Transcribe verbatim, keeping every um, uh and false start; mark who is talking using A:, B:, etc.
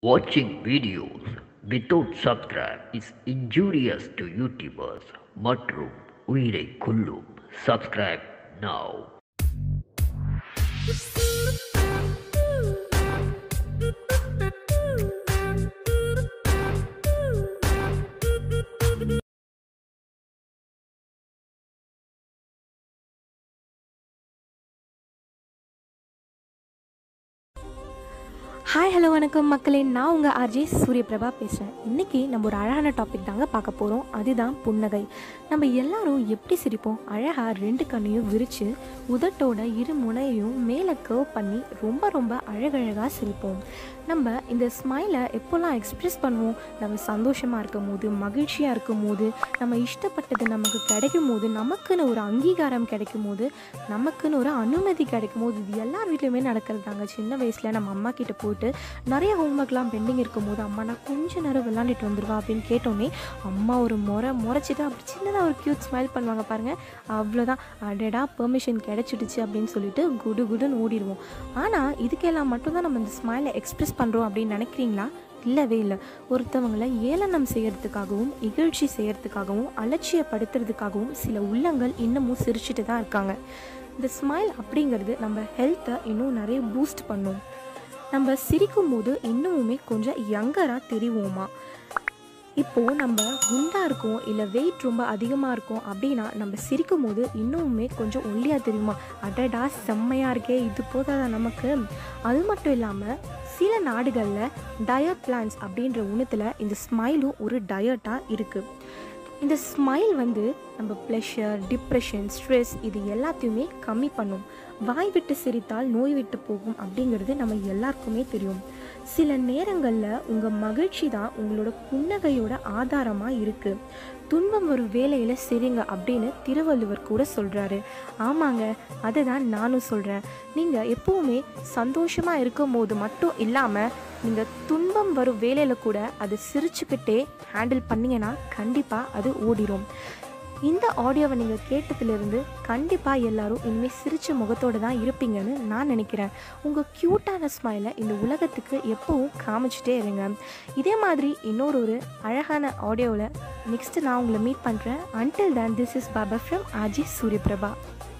A: Watching videos without subscribe is injurious to YouTubers. மற்றும் உயிரை கொல்லும். Subscribe now.
B: ஹாய் ஹலோ வணக்கம் மக்களே, நான் உங்கள் ஆர்ஜே சூரியபிரபா பேசுகிறேன். இன்றைக்கி நம்ம ஒரு அழகான டாபிக் தாங்க பார்க்க போகிறோம். அதுதான் புன்னகை. நம்ம எல்லாரும் எப்படி சிரிப்போம்? அழகாக ரெண்டு கண்ணையும் விரித்து உதட்டோட இரு முனையையும் மேலே கர்வ் பண்ணி ரொம்ப ரொம்ப அழகழகாக சிரிப்போம். நம்ம இந்த ஸ்மைலை எப்போல்லாம் எக்ஸ்ப்ரெஸ் பண்ணுவோம்? நம்ம சந்தோஷமாக இருக்கும் போது, மகிழ்ச்சியாக இருக்கும் போது, நம்ம இஷ்டப்பட்டது நமக்கு கிடைக்கும் போது, நமக்குன்னு ஒரு அங்கீகாரம் கிடைக்கும் போது, நமக்குன்னு ஒரு அனுமதி கிடைக்கும் போது, இது எல்லார் வீட்லையுமே நடக்கிறது தாங்க. சின்ன வயசில் நம்ம அம்மா கிட்டே போட்டு நிறைய ஹோம்ஒர்க்லாம் பெண்டிங் இருக்கும் போது, அம்மா நான் கொஞ்சம் நேரம் விளாண்டுட்டு வந்துடுவா அப்படின்னு கேட்டோன்னே அம்மா ஒரு முறை முறைச்சிட்டு அப்படி சின்னதாக ஒரு க்யூட் ஸ்மைல் பண்ணுவாங்க பாருங்கள். அவ்வளோதான், அடடா பெர்மிஷன் கிடைச்சிடுச்சு அப்படின்னு சொல்லிட்டு குடு குடுன்னு ஓடிடுவோம். ஆனால் இதுக்கெல்லாம் மட்டும்தான் நம்ம இந்த ஸ்மைலை எக்ஸ்ப்ரெஸ் பண்ணுறோம் அப்படின்னு நினைக்கிறீங்களா? இல்லவே இல்லை. ஒருத்தவங்களை ஏளனம் செய்கிறதுக்காகவும், இகழ்ச்சி செய்கிறதுக்காகவும், அலட்சியப்படுத்துறதுக்காகவும் சில உள்ளங்கள் இன்னமும் சிரிச்சுட்டு தான் இருக்காங்க. இந்த ஸ்மைல் அப்படிங்கிறது நம்ம ஹெல்த்தை இன்னும் நிறைய பூஸ்ட் பண்ணும். நம்ம சிரிக்கும் போது இன்னுமே கொஞ்சம் யங்கராக தெரிவோமா? இப்போது நம்ம குண்டாக இருக்கோம், இல்லை வெயிட் ரொம்ப அதிகமாக இருக்கும் அப்படின்னா நம்ம சிரிக்கும் போது இன்னுமே கொஞ்சம் ஒல்லியாக தெரியுமா? அடடா செம்மையாக இருக்கே, இது போதாதா நமக்கு? அது மட்டும் இல்லாமல் சில நாடுகளில் டயட் பிளான்ஸ் அப்படின்ற உணத்தில் இந்த ஸ்மைலும் ஒரு டயட்டாக இருக்குது. இந்த ஸ்மைல் வந்து நம்ம ப்ளஷர், டிப்ரெஷன், ஸ்ட்ரெஸ் இது எல்லாத்தையுமே கம்மி பண்ணும். வாய் விட்டு சிரித்தால் நோய் விட்டு போகும் அப்படிங்கிறது நம்ம எல்லாருக்குமே தெரியும். சில நேரங்களில் உங்கள் மகிழ்ச்சி தான் உங்களோட புன்னகையோட ஆதாரமாக இருக்குது. துன்பம் ஒரு வேலையில் சிரிங்க அப்படின்னு திருவள்ளுவர் கூட சொல்கிறாரு. ஆமாங்க, அதை தான் நானும் சொல்கிறேன். நீங்கள் எப்போவுமே சந்தோஷமாக இருக்கும் போது மட்டும் இல்லாமல் நீங்கள் துன்பம் வரும் வேலையில் கூட அது சிரிச்சுக்கிட்டே ஹேண்டில் பண்ணிங்கன்னா கண்டிப்பாக அது ஓடிடும். இந்த ஆடியோவை நீங்கள் கேட்டதுலேருந்து கண்டிப்பாக எல்லோரும் இனிமேல் சிரித்த முகத்தோடு தான் இருப்பீங்கன்னு நான் நினைக்கிறேன். உங்கள் க்யூட்டான ஸ்மைலை இந்த உலகத்துக்கு எப்போவும் காமிச்சிட்டே இருங்க. இதே மாதிரி இன்னொரு ஒரு அழகான ஆடியோவில் நெக்ஸ்ட்டு நான் உங்களை மீட் பண்ணுறேன். Until then, this is Baba from RJ Suryaprabha.